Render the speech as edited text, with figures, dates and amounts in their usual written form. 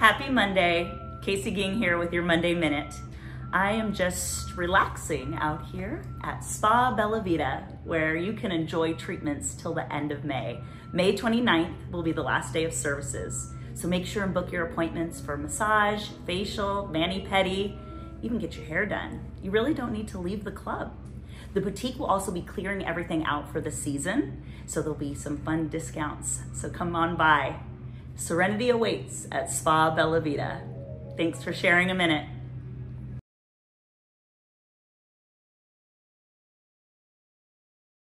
Happy Monday. Casey Ging here with your Monday Minute. I am just relaxing out here at Spa Bella Vita, where you can enjoy treatments till the end of May. May 29th will be the last day of services. So make sure and book your appointments for massage, facial, mani-pedi, even get your hair done. You really don't need to leave the club. The boutique will also be clearing everything out for the season, so there'll be some fun discounts. So come on by. Serenity awaits at Spa Bella Vita. Thanks for sharing a minute.